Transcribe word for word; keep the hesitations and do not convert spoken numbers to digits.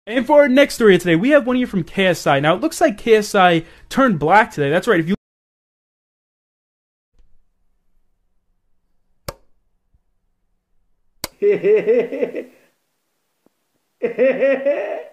And for our next story today, we have one here from K S I. Now, it looks like K S I turned black today. That's right. If you